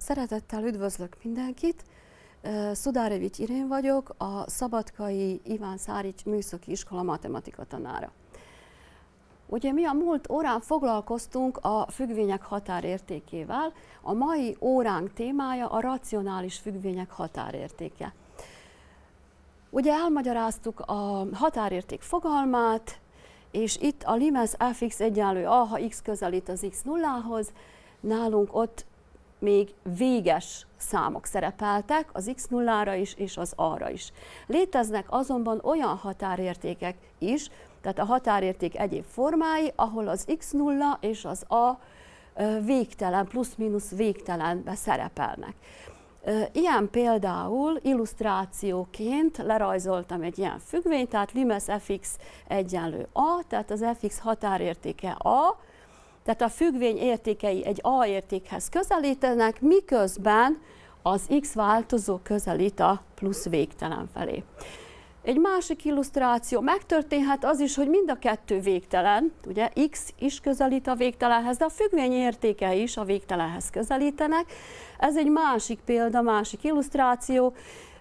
Szeretettel üdvözlök mindenkit! Szudárevics Irén vagyok, a Szabadkai Iván Szárics Műszaki Iskola matematika tanára. Ugye mi a múlt órán foglalkoztunk a függvények határértékével, a mai óránk témája a racionális függvények határértéke. Ugye elmagyaráztuk a határérték fogalmát, és itt a limes fx egyenlő a, ha x közelít az x nullához, nálunk ott még véges számok szerepeltek, az x nullára is és az a-ra is. Léteznek azonban olyan határértékek is, tehát a határérték egyéb formái, ahol az x nulla és az a végtelen, plusz-minusz végtelenbe szerepelnek. Ilyen például illusztrációként lerajzoltam egy ilyen függvényt, tehát limes fx egyenlő a, tehát az fx határértéke a, tehát a függvény értékei egy a értékhez közelítenek, miközben az x változó közelít a plusz végtelen felé. Egy másik illusztráció, megtörténhet az is, hogy mind a kettő végtelen, ugye x is közelít a végtelenhez, de a függvény értékei is a végtelenhez közelítenek. Ez egy másik példa, másik illusztráció.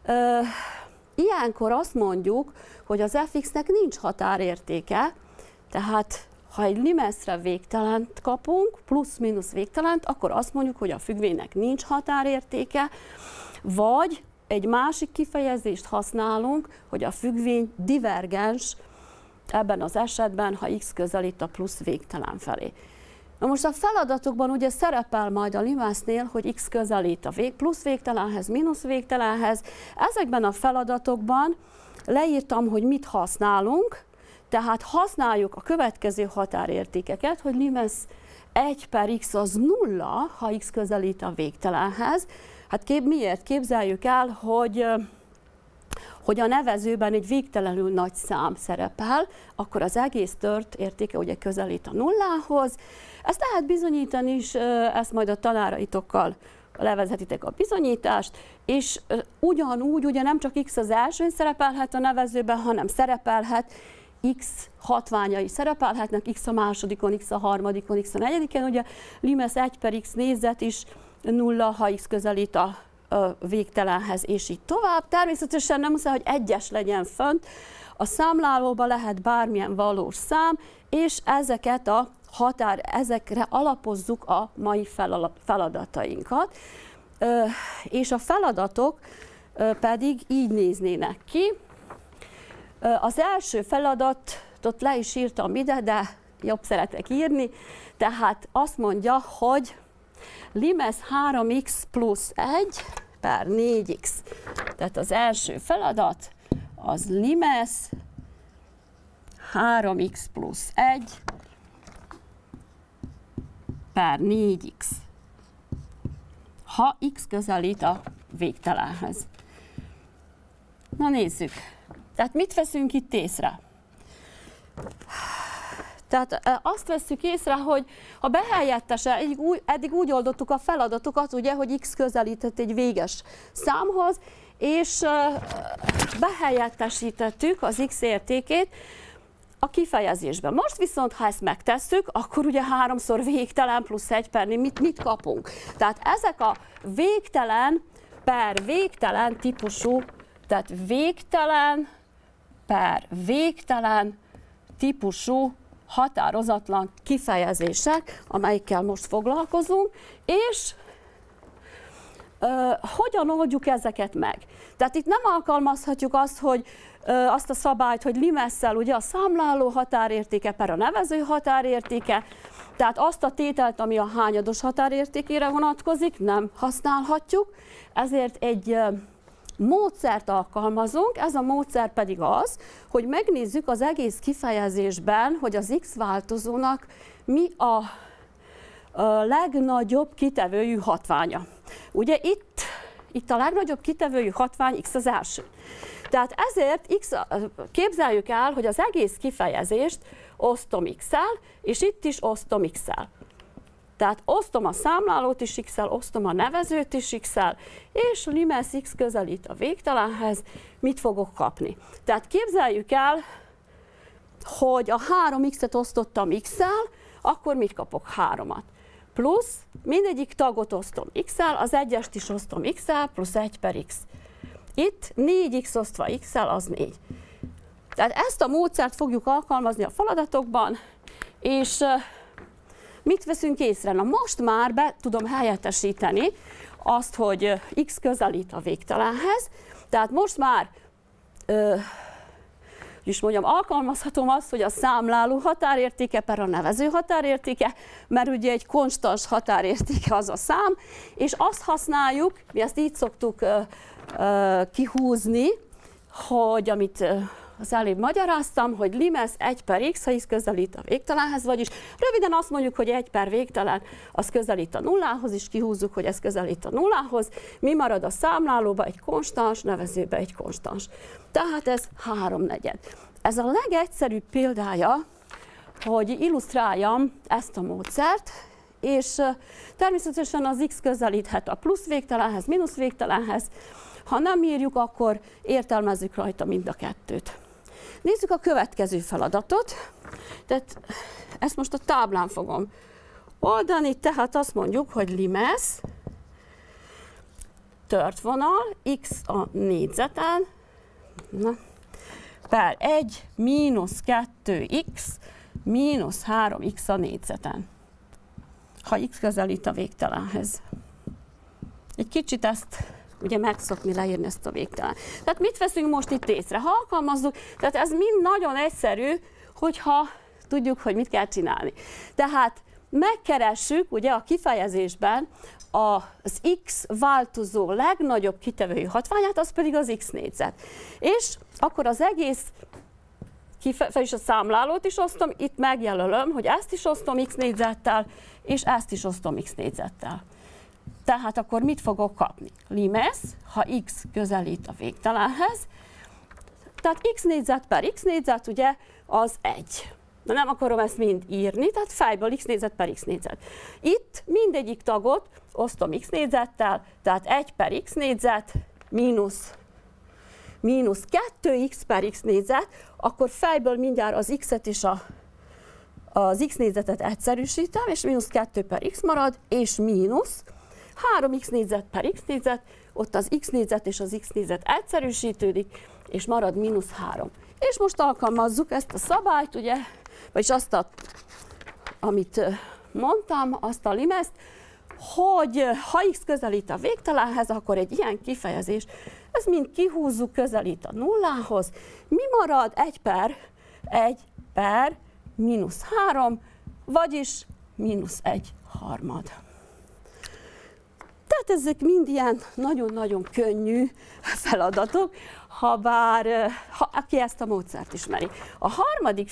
Ilyenkor azt mondjuk, hogy az fx-nek nincs határértéke, tehát ha egy limesre végtelent kapunk, plusz-minusz végtelent, akkor azt mondjuk, hogy a függvénynek nincs határértéke, vagy egy másik kifejezést használunk, hogy a függvény divergens ebben az esetben, ha x közelít a plusz végtelen felé. Na most a feladatokban ugye szerepel majd a limesnél, hogy x közelít a plusz végtelenhez, mínusz végtelenhez. Ezekben a feladatokban leírtam, hogy mit használunk, tehát használjuk a következő határértékeket, hogy limes 1 per x az 0, ha x közelít a végtelenhez. Hát miért? Képzeljük el, hogy a nevezőben egy végtelenül nagy szám szerepel, akkor az egész tört értéke ugye közelít a nullához. Ezt lehet bizonyítani is, ezt majd a tanáraitokkal levezetitek a bizonyítást, és ugyanúgy ugye nem csak x az elsőn szerepelhet a nevezőben, hanem szerepelhet x hatványai szerepelhetnek, x a másodikon, x a harmadikon, x a negyediken, ugye limes 1 per x négyzet is 0, ha x közelít a végtelenhez, és így tovább. Természetesen nem muszáj, hogy egyes legyen fönt, a számlálóban lehet bármilyen valós szám, és ezekre alapozzuk a mai feladatainkat. És a feladatok pedig így néznének ki. Az első feladatot le is írtam ide, de jobb szeretek írni, tehát azt mondja, hogy limes 3x plusz 1 per 4x. Tehát az első feladat az limes 3x plusz 1 per 4x, ha x közelít a végtelenhez. Na nézzük. Tehát mit veszünk itt észre? Tehát azt vesszük észre, hogy a behelyettese, eddig úgy oldottuk a feladatokat, ugye, hogy x közelített egy véges számhoz, és behelyettesítettük az x értékét a kifejezésben. Most viszont, ha ezt megtesszük, akkor ugye 3-szor végtelen plusz 1 per 4, mit kapunk? Tehát ezek a végtelen per végtelen típusú, tehát végtelen per végtelen típusú határozatlan kifejezések, amelyikkel most foglalkozunk, és hogyan oldjuk ezeket meg? Tehát itt nem alkalmazhatjuk azt a szabályt, hogy limesszel ugye a számláló határértéke per a nevező határértéke, tehát azt a tételt, ami a hányados határértékére vonatkozik, nem használhatjuk, ezért egy módszert alkalmazunk, ez a módszer pedig az, hogy megnézzük az egész kifejezésben, hogy az x változónak mi a legnagyobb kitevőjű hatványa. Ugye itt a legnagyobb kitevőjű hatvány x az első. Tehát ezért képzeljük el, hogy az egész kifejezést osztom x-el, és itt is osztom x-el. Tehát osztom a számlálót is x-el, osztom a nevezőt is x-el, és limes x közelít a végtelenhez, mit fogok kapni? Tehát képzeljük el, hogy a 3x-et osztottam x-el, akkor mit kapok? 3-at. plusz mindegyik tagot osztom x-el, az egyest is osztom x-el, plusz 1 per x. Itt 4x osztva x-el, az 4. Tehát ezt a módszert fogjuk alkalmazni a feladatokban, és mit veszünk észre? Na most már be tudom helyettesíteni azt, hogy x közelít a végtelenhez, tehát most már alkalmazhatom azt, hogy a számláló határértéke per a nevező határértéke, mert ugye egy konstans határértéke az a szám, és azt használjuk, mi ezt így szoktuk kihúzni, hogy amit az előbb magyaráztam, hogy limes 1 per x, ha x közelít a végtelenhez, vagyis röviden azt mondjuk, hogy 1 per végtelen, az közelít a nullához, és kihúzzuk, hogy ez közelít a nullához. Mi marad a számlálóba? Egy konstans, nevezőbe egy konstans. Tehát ez 3/4. Ez a legegyszerűbb példája, hogy illusztráljam ezt a módszert, és természetesen az x közelíthet a plusz végtelenhez, mínusz végtelenhez. Ha nem írjuk, akkor értelmezzük rajta mind a kettőt. Nézzük a következő feladatot. Tehát ezt most a táblán fogom oldani, tehát azt mondjuk, hogy limes tört vonal x a négyzeten per 1 mínusz 2x mínusz 3x a négyzeten, ha x közelít a végtelenhez. Egy kicsit ezt ugye megszokni leírni ezt a végtelen. Tehát mit veszünk most itt észre? Ha alkalmazzuk, tehát ez mind nagyon egyszerű, hogyha tudjuk, hogy mit kell csinálni. Tehát megkeressük ugye a kifejezésben az x változó legnagyobb kitevői hatványát, az pedig az x négyzet. És akkor az egész és a számlálót is osztom, itt megjelölöm, hogy ezt is osztom x négyzettel, és ezt is osztom x négyzettel. Tehát akkor mit fogok kapni? Limes, ha x közelít a végtelenhez, tehát x négyzet per x négyzet, ugye, az 1. De nem akarom ezt mind írni, tehát fejből x négyzet per x négyzet. Itt mindegyik tagot osztom x négyzettel, tehát 1 per x négyzet mínusz 2x per x négyzet, akkor fejből mindjárt az x-et és az x négyzetet egyszerűsítem, és mínusz 2 per x marad, és mínusz 3x négyzet per x négyzet, ott az x négyzet és az x négyzet egyszerűsítődik, és marad mínusz 3. És most alkalmazzuk ezt a szabályt, ugye, vagyis azt, amit mondtam, azt a limeszt, hogy ha x közelít a végtelenhez, akkor egy ilyen kifejezés, ezt mind kihúzzuk, közelít a nullához. Mi marad? 1 per mínusz 3, vagyis mínusz 1/3. Tehát ezek mind ilyen nagyon-nagyon könnyű feladatok, habár aki ezt a módszert ismeri. A harmadik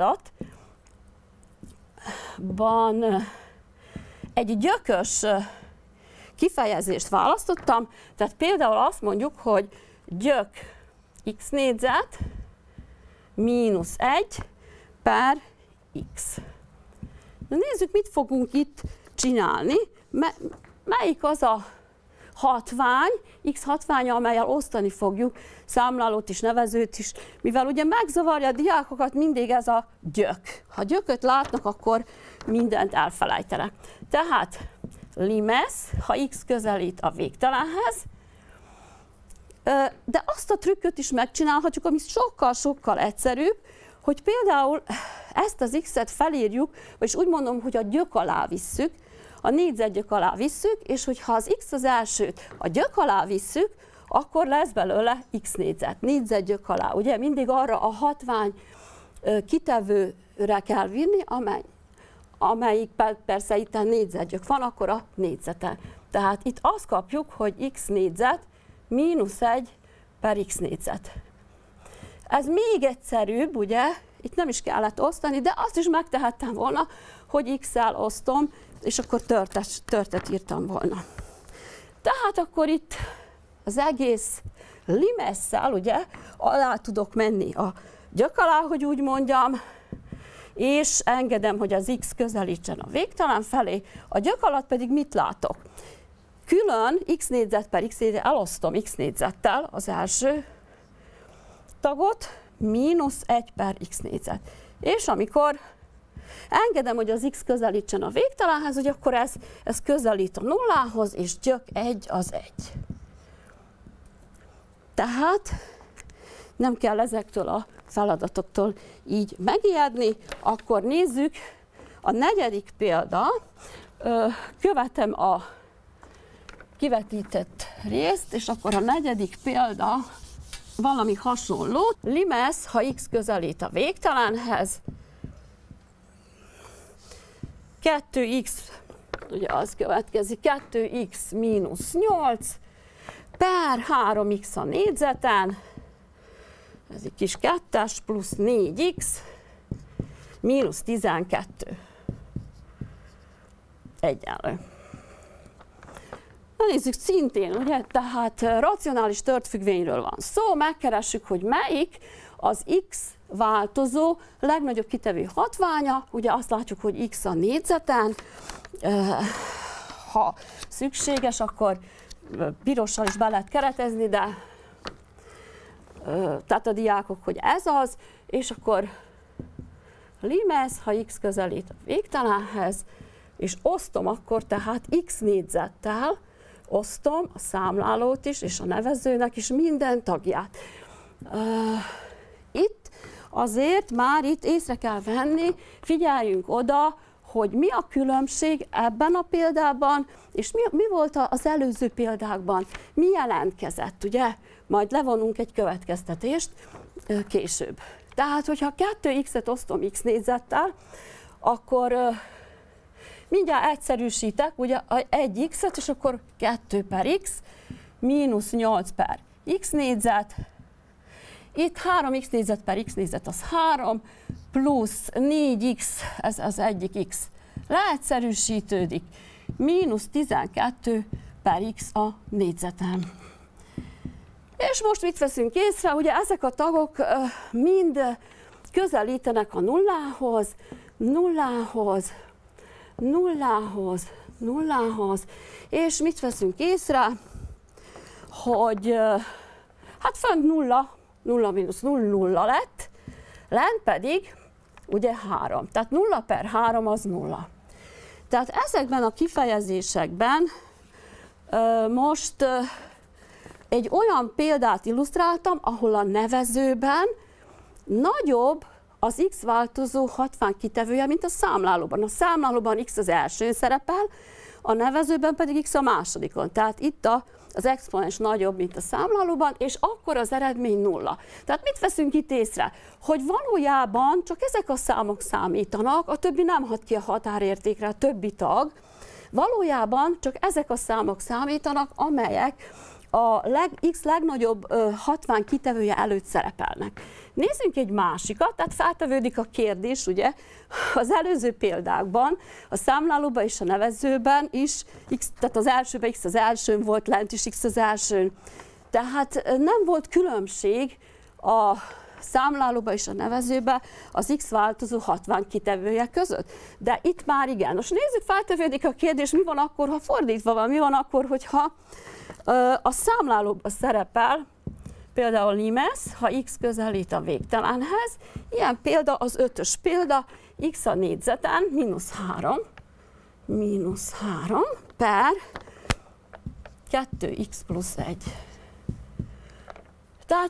feladatban egy gyökös kifejezést választottam, tehát például azt mondjuk, hogy gyök x négyzet mínusz 1 per x. Na nézzük, mit fogunk itt csinálni. Melyik az a hatvány, x hatványa, amellyel osztani fogjuk számlálót is, nevezőt is, mivel ugye megzavarja a diákokat mindig ez a gyök. Ha gyököt látnak, akkor mindent elfelejtenek. Tehát limes, ha x közelít a végtelenhez, de azt a trükköt is megcsinálhatjuk, ami sokkal-sokkal egyszerűbb, hogy például ezt az x-et felírjuk, vagyis úgy mondom, hogy a gyök alá visszük, a négyzetgyök alá visszük, és hogyha az x az elsőt a gyök alá visszük, akkor lesz belőle x négyzet, négyzetgyök alá. Ugye mindig arra a hatvány kitevőre kell vinni, amelyik persze itt a négyzetgyök van, akkor a négyzete. Tehát itt azt kapjuk, hogy x négyzet mínusz 1 per x négyzet. Ez még egyszerűbb, ugye, itt nem is kellett osztani, de azt is megtehettem volna, hogy x-el osztom, és akkor törtet írtam volna. Tehát akkor itt az egész limesszel, ugye, alá tudok menni a gyök alá, hogy úgy mondjam, és engedem, hogy az x közelítsen a végtelen felé, a gyök alatt pedig mit látok? Külön x négyzet per x négyzet, elosztom x négyzettel az első tagot, mínusz 1 per x négyzet. És amikor engedem, hogy az x közelítsen a végtelenhez, hogy akkor ez közelít a nullához, és gyök 1 az 1. Tehát nem kell ezektől a feladatoktól így megijedni. Akkor nézzük a negyedik példa. Követem a kivetített részt, és akkor a negyedik példa valami hasonló. Limes, ha x közelít a végtelenhez, 2x, ugye az következik, 2x mínusz 8 per 3x a négyzeten, ez egy kis kettes, plusz 4x mínusz 12 egyenlő. Na nézzük, szintén, ugye, tehát racionális tört függvényről van szó, megkeressük, hogy melyik az x változó legnagyobb kitevő hatványa, ugye azt látjuk, hogy x a négyzeten, ha szükséges, akkor pirossal is be lehet keretezni, de tehát a diákok, hogy ez az, és akkor limes, ha x közelít a végtelenhez, és osztom akkor tehát x négyzettel, osztom a számlálót is, és a nevezőnek is minden tagját. Itt azért már itt észre kell venni, figyeljünk oda, hogy mi a különbség ebben a példában, és mi volt az előző példákban, mi jelentkezett, ugye? Majd levonunk egy következtetést később. Tehát, hogyha 2x-et osztom x négyzettel, akkor mindjárt egyszerűsítek, ugye 1x-et, és akkor 2 per x, mínusz 8 per x négyzet, itt 3x négyzet per x négyzet az 3, plusz 4x, ez az egyik x, leegyszerűsítődik, mínusz 12 per x a négyzeten. És most mit veszünk észre? Ugye ezek a tagok mind közelítenek a nullához, nullához, nullához, nullához, és mit veszünk észre? Hogy hát fönt 0 mínusz 0 lett, lent pedig ugye 3. Tehát 0 per 3 az 0. Tehát ezekben a kifejezésekben most egy olyan példát illusztráltam, ahol a nevezőben nagyobb az x változó hatvány-kitevője, mint a számlálóban. A számlálóban x az elsőn szerepel, a nevezőben pedig x a másodikon. Tehát itt az exponens nagyobb, mint a számlálóban, és akkor az eredmény 0. Tehát mit veszünk itt észre? Hogy valójában csak ezek a számok számítanak, a többi nem hat ki a határértékre, a többi tag. Valójában csak ezek a számok számítanak, amelyek a x legnagyobb hatvány kitevője előtt szerepelnek. Nézzünk egy másikat, tehát feltevődik a kérdés, ugye, az előző példákban, a számlálóban és a nevezőben is, tehát az elsőben x az elsőn volt, lent is x az elsőn. Tehát nem volt különbség a számlálóba és a nevezőbe az x változó hatvány kitevője között. De itt már igen. Most nézzük, feltevődik a kérdés, mi van akkor, ha fordítva van, mi van akkor, hogyha a számlálóban szerepel például limes, ha x közelít a végtelenhez, ilyen példa az 5-ös példa, x a négyzeten, mínusz 3 per 2x plusz 1. Tehát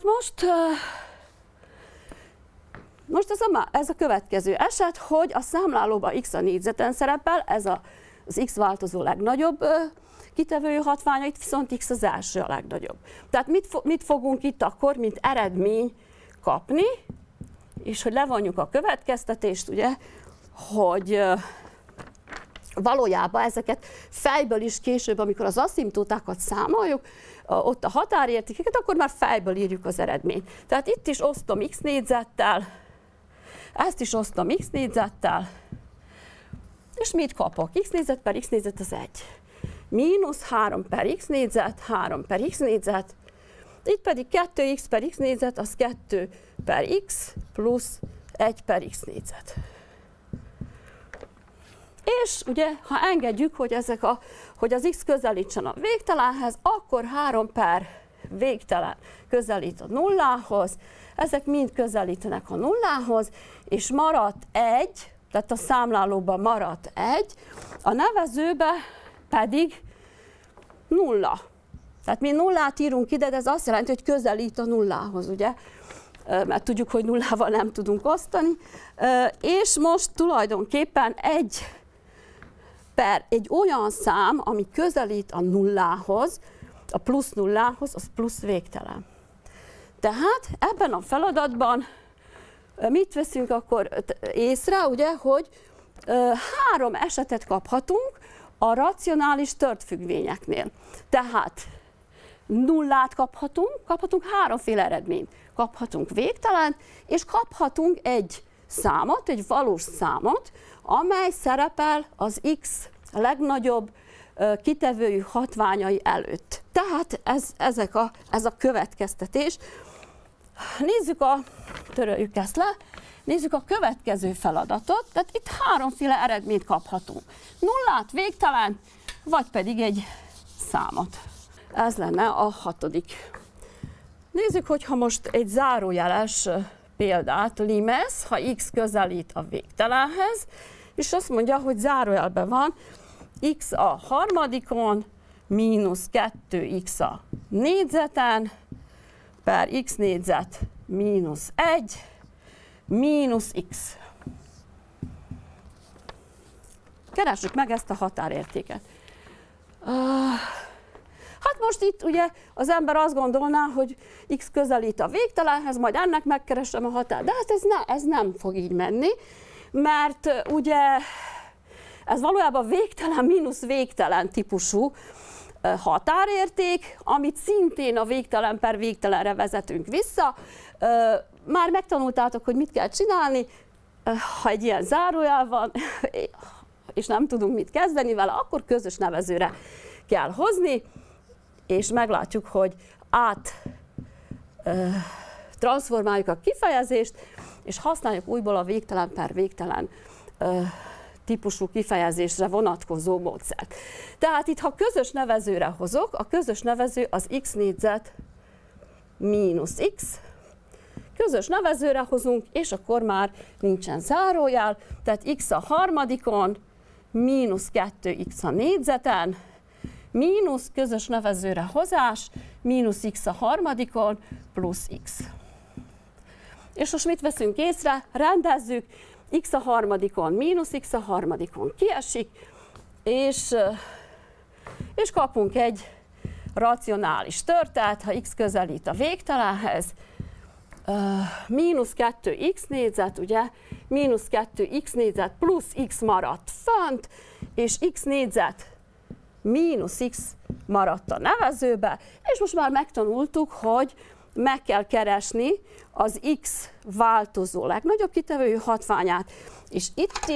most ez a következő eset, hogy a számlálóban x a négyzeten szerepel, ez az x változó legnagyobb kitevő hatványa, itt viszont x az első a legnagyobb. Tehát mit fogunk itt akkor, mint eredmény kapni, és hogy levonjuk a következtetést, ugye, hogy valójában ezeket fejből is később, amikor az aszimtótákat számoljuk, ott a határértékeket, akkor már fejből írjuk az eredményt. Tehát itt is osztom x négyzettel, ezt is osztom x négyzettel, és mit kapok? X négyzet per x négyzet az 1. Mínusz 3 per x négyzet, 3 per x négyzet, itt pedig 2x per x négyzet, az 2 per x plusz 1 per x négyzet. És ugye, ha engedjük, hogy hogy az x közelítsen a végtelenhez, akkor 3 per végtelen közelít a nullához, ezek mind közelítenek a nullához, és maradt 1, tehát a számlálóban maradt 1, a nevezőbe pedig 0. Tehát mi nullát írunk ide, de ez azt jelenti, hogy közelít a nullához, ugye? Mert tudjuk, hogy nullával nem tudunk osztani. És most tulajdonképpen egy olyan szám, ami közelít a nullához, a plusz nullához, az plusz végtelen. Tehát ebben a feladatban mit veszünk akkor észre, ugye, hogy 3 esetet kaphatunk a racionális tört függvényeknél. Tehát nullát kaphatunk 3-féle eredményt. Kaphatunk végtelen, és kaphatunk egy számot, egy valós számot, amely szerepel az x legnagyobb kitevőjű hatványai előtt. Tehát ez a következtetés. Töröljük ezt le, nézzük a következő feladatot, tehát itt 3-féle eredményt kaphatunk. Nullát, végtelen, vagy pedig egy számot. Ez lenne a 6. Nézzük, hogyha most egy zárójeles példát, limes, ha x közelít a végtelenhez, és azt mondja, hogy zárójelben van x a harmadikon, mínusz 2x a négyzeten, per x négyzet mínusz 1, mínusz x. Keressük meg ezt a határértéket. Hát most itt ugye az ember azt gondolná, hogy x közelít a végtelenhez, majd ennek megkeresem a határt. De hát ez nem fog így menni, mert ugye ez valójában végtelen mínusz végtelen típusú határérték, amit szintén a végtelen per végtelenre vezetünk vissza. Már megtanultátok, hogy mit kell csinálni, ha egy ilyen zárójel van, és nem tudunk mit kezdeni vele, akkor közös nevezőre kell hozni, és meglátjuk, hogy transformáljuk a kifejezést, és használjuk újból a végtelen per végtelen típusú kifejezésre vonatkozó módszert. Tehát itt, ha közös nevezőre hozok, a közös nevező az x négyzet mínusz x, közös nevezőre hozunk, és akkor már nincsen zárójel, tehát x a harmadikon, mínusz 2x a négyzeten, mínusz közös nevezőre hozás, mínusz x a harmadikon, plusz x. És most mit veszünk észre? Rendezzük, x a harmadikon, mínusz x a harmadikon kiesik, és kapunk egy racionális tört, tehát ha x közelít a végtelenhez, mínusz 2x négyzet, ugye, mínusz 2x négyzet plusz x maradt fönt, és x négyzet mínusz x maradt a nevezőbe, és most már megtanultuk, hogy meg kell keresni az x változó legnagyobb kitevőjű hatványát, és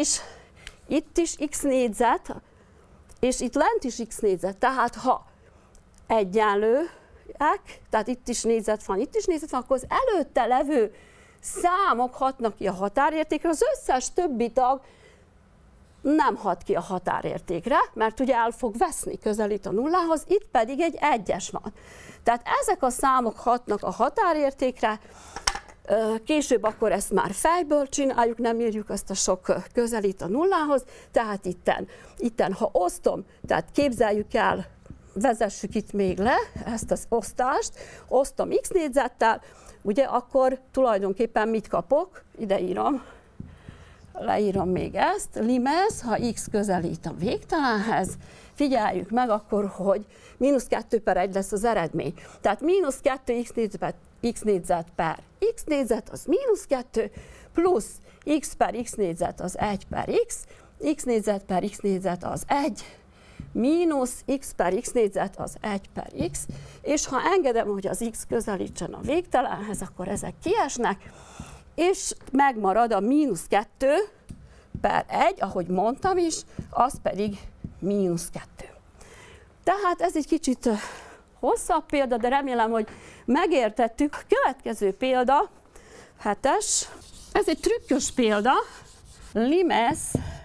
itt is x négyzet, és itt lent is x négyzet, tehát ha egyenlőek, tehát itt is négyzet van, akkor az előtte levő számok hatnak ki a határértékre, az összes többi tag nem hat ki a határértékre, mert ugye el fog veszni, közelít a nullához, itt pedig egy 1-es van. Tehát ezek a számok hatnak a határértékre, később akkor ezt már fejből csináljuk, nem írjuk ezt a sok közelít a nullához, tehát itten ha osztom, tehát képzeljük el, vezessük itt még le ezt az osztást, osztom x négyzettel, ugye akkor tulajdonképpen mit kapok? Ide írom, leírom még ezt, limes, ha x közelít a végtelenhez, figyeljük meg akkor, hogy mínusz 2 per 1 lesz az eredmény. Tehát mínusz 2 x négyzet per x négyzet az mínusz 2, plusz x per x négyzet az 1 per x négyzet per x négyzet az 1, mínusz x per x négyzet az 1 per x, és ha engedem, hogy az x közelítsen a végtelenhez, akkor ezek kiesnek, és megmarad a mínusz 2 per 1, ahogy mondtam is, az pedig mínusz 2. Tehát ez egy kicsit hosszabb példa, de remélem, hogy megértettük. A következő példa, 7-es, ez egy trükkös példa, limes,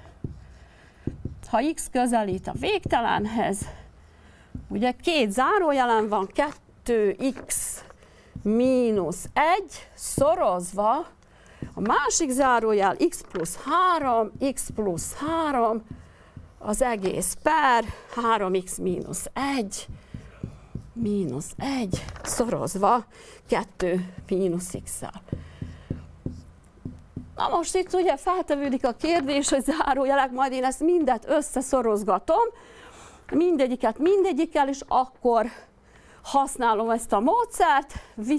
ha x közelít a végtelenhez, ugye két zárójelen van, 2x mínusz 1 szorozva A másik zárójel x plusz 3, x plusz 3, az egész per 3x mínusz 1 szorozva 2 mínusz x-szel. Na most itt ugye feltevődik a kérdés, hogy zárójelek, majd én ezt mindet összeszorozgatom, mindegyiket mindegyikkel, és akkor használom ezt a módszert,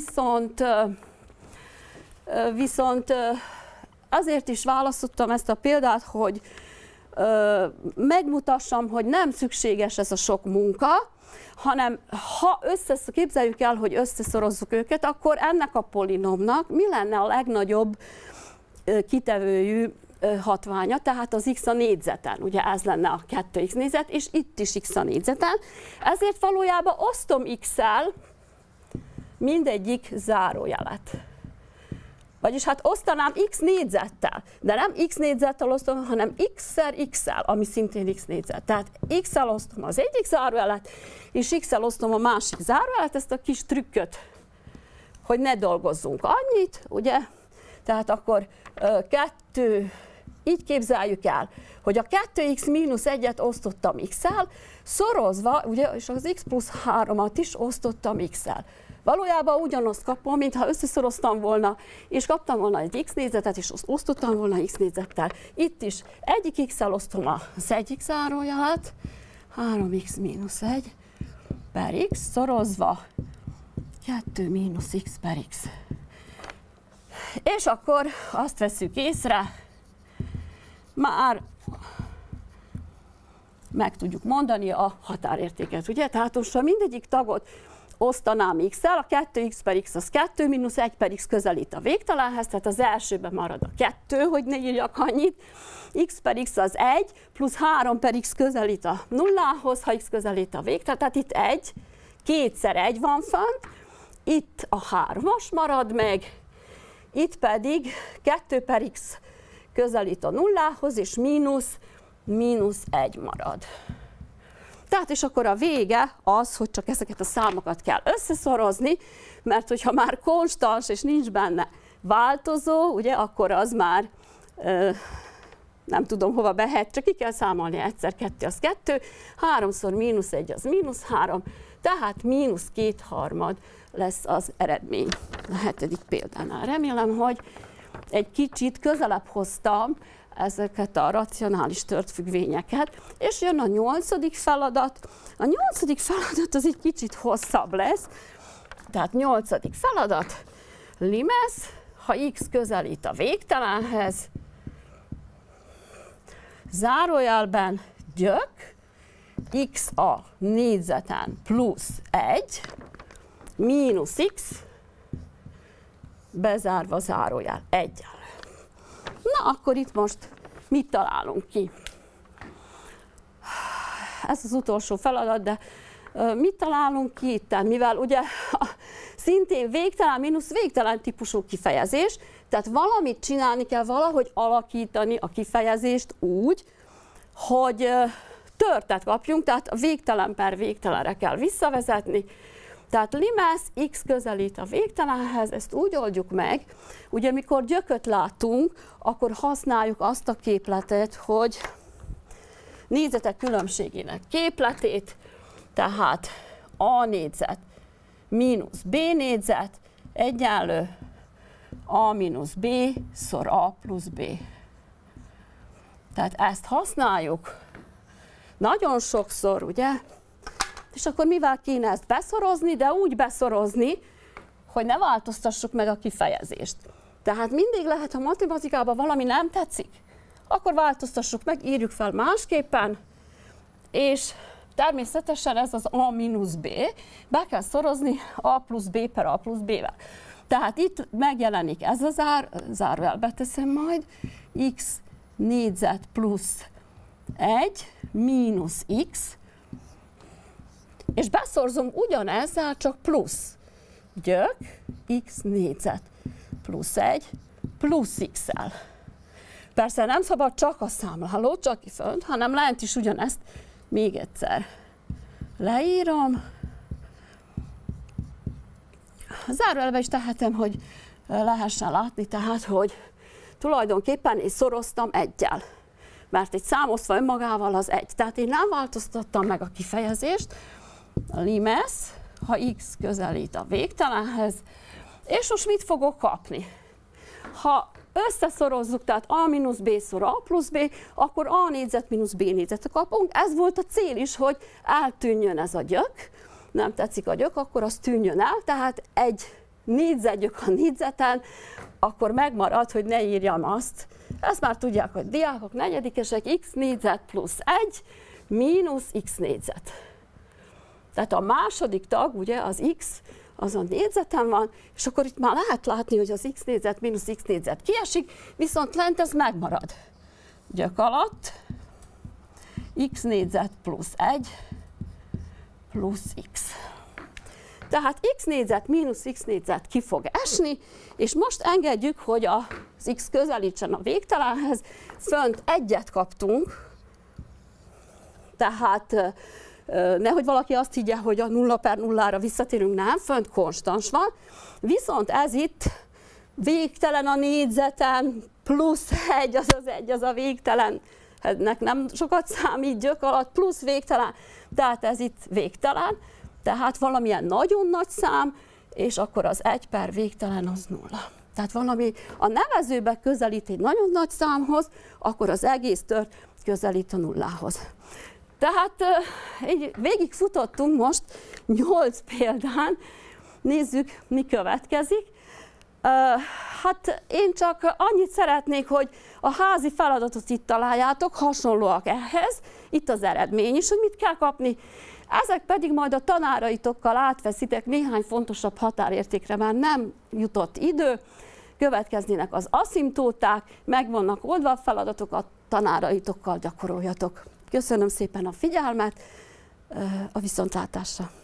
viszont azért is választottam ezt a példát, hogy megmutassam, hogy nem szükséges ez a sok munka, hanem ha képzeljük el, hogy összeszorozzuk őket, akkor ennek a polinomnak mi lenne a legnagyobb kitevőjű hatványa, tehát az x a négyzeten, ugye ez lenne a 2x négyzet, és itt is x a négyzeten, ezért valójában osztom x-szel mindegyik zárójelet. Vagyis hát osztanám x négyzettel, de nem x négyzettel osztom, hanem x-szer x-szel, ami szintén x négyzet. Tehát x-szel osztom az egyik zárójelet, és x-szel osztom a másik zárójelet, ezt a kis trükköt, hogy ne dolgozzunk annyit, ugye? Tehát akkor így képzeljük el, hogy a 2x mínusz 1-et osztottam x-szel, szorozva, ugye, és az x plusz 3-at is osztottam x-szel. Valójában ugyanazt kapom, mintha összeszoroztam volna, és kaptam volna egy x négyzetet, és osztottam volna x négyzettel. Itt is egyik x-szel osztom az egyik zárójelet, 3x mínusz 1 per x szorozva 2 mínusz x per x. És akkor azt vesszük észre, már meg tudjuk mondani a határértéket, ugye? Tehát most, ha mindegyik tagot osztanám x-szel, a 2x per x az 2 mínusz 1 per x közelít a végtelenhez, tehát az elsőben marad a 2, hogy ne írjak annyit, x per x az 1, plusz 3 per x közelít a nullához, ha x közelít a végtelen, tehát itt 1, kétszer 1 van fönt, itt a 3-as marad meg, itt pedig 2 per x közelít a nullához, és mínusz 1 marad. Tehát és akkor a vége az, hogy csak ezeket a számokat kell összeszorozni, mert hogyha már konstans és nincs benne változó, ugye, akkor az már nem tudom hova behet, csak ki kell számolni egyszer, 2 az 2, 3-szor mínusz 1 az mínusz 3, tehát mínusz 2/3 lesz az eredmény a 7. példánál. Remélem, hogy egy kicsit közelebb hoztam ezeket a racionális tört függvényeket, és jön a 8. feladat. A 8. feladat az egy kicsit hosszabb lesz, tehát 8. feladat, limesz, ha x közelít a végtelenhez, zárójelben gyök, x a négyzeten plusz 1, mínusz x, bezárva zárójel, 1. Na, akkor itt most mit találunk ki? Ez az utolsó feladat, de mit találunk ki itt? Mivel ugye szintén végtelen, mínusz végtelen típusú kifejezés, tehát valamit csinálni kell, valahogy alakítani a kifejezést úgy, hogy törtet kapjunk, tehát a végtelen per végtelenre kell visszavezetni. Tehát limesz x közelít a végtelenhez, ezt úgy oldjuk meg, ugye amikor gyököt látunk, akkor használjuk azt a képletet, hogy négyzetek különbségének képletét, tehát a négyzet mínusz b négyzet egyenlő a mínusz b szor a plusz b. Tehát ezt használjuk nagyon sokszor, ugye? És akkor mivel kéne ezt beszorozni, de úgy beszorozni, hogy ne változtassuk meg a kifejezést. Tehát mindig lehet, ha matematikában valami nem tetszik, akkor változtassuk meg, írjuk fel másképpen, és természetesen ez az a mínusz b, be kell szorozni a plusz b per a plusz b-vel. Tehát itt megjelenik ez a zárójelbe teszem majd, x négyzet plusz 1 mínusz x, és beszorzom ugyanezzel, csak plusz gyök x négyzet plusz 1 plusz x-el. Persze nem szabad csak a számlálót, csak ki fönt, hanem lent is ugyanezt még egyszer leírom. Zárójelbe is tehetem, hogy lehessen látni, tehát, hogy tulajdonképpen én szoroztam 1-jel, mert egy szám osztva önmagával az 1. Tehát én nem változtattam meg a kifejezést, a limes, ha x közelít a végtelenhez, és most mit fogok kapni? Ha összeszorozzuk, tehát a mínusz b szor a plusz b, akkor a négyzet mínusz b négyzetet kapunk. Ez volt a cél is, hogy eltűnjön ez a gyök. Nem tetszik a gyök, akkor az tűnjön el, tehát egy négyzetgyök a négyzeten, akkor megmarad, hogy ne írjam azt. Ezt már tudják, hogy diákok, negyedikesek, x négyzet plusz 1 mínusz x négyzet. Tehát a második tag, ugye az x, az a négyzeten van, és akkor itt már lehet látni, hogy az x négyzet mínusz x négyzet kiesik, viszont lent ez megmarad. Gyök alatt x négyzet plusz 1 plusz x. Tehát x négyzet mínusz x négyzet ki fog esni, és most engedjük, hogy az x közelítsen a végtelenhez. Fönt 1-et kaptunk, tehát nehogy valaki azt higgye, hogy a 0/0-ra visszatérünk, nem, fönt konstans van, viszont ez itt végtelen a négyzeten, plusz 1, az az 1, az a végtelen, ennek nem sokat számít, gyök alatt, plusz végtelen, tehát ez itt végtelen, tehát valamilyen nagyon nagy szám, és akkor az 1/végtelen az 0. Tehát valami a nevezőbe közelít egy nagyon nagy számhoz, akkor az egész tört közelít a nullához. Tehát így végigfutottunk most 8 példán, nézzük, mi következik. Hát én csak annyit szeretnék, hogy a házi feladatot itt találjátok, hasonlóak ehhez, itt az eredmény is, hogy mit kell kapni. Ezek pedig majd a tanáraitokkal átveszitek néhány fontosabb határértékre, már nem jutott idő, következnének az aszimtóták, meg vannak oldva a feladatok, a tanáraitokkal gyakoroljatok. Köszönöm szépen a figyelmet, a viszontlátásra!